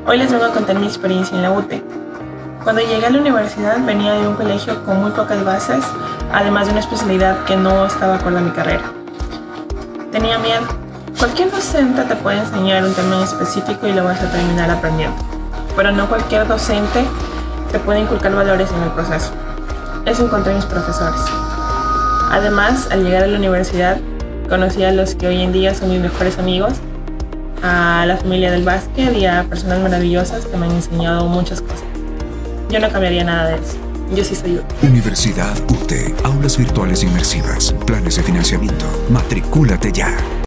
Hoy les vengo a contar mi experiencia en la UTE. Cuando llegué a la universidad venía de un colegio con muy pocas bases, además de una especialidad que no estaba acorde a mi carrera. Tenía miedo. Cualquier docente te puede enseñar un tema en específico y lo vas a terminar aprendiendo, pero no cualquier docente te puede inculcar valores en el proceso. Eso encontré en mis profesores. Además, al llegar a la universidad, conocí a los que hoy en día son mis mejores amigos, a la familia del básquet y a personas maravillosas que me han enseñado muchas cosas. Yo no cambiaría nada de eso. Yo sí soy UTE. Universidad UTE. Aulas virtuales inmersivas. Planes de financiamiento. Matricúlate ya.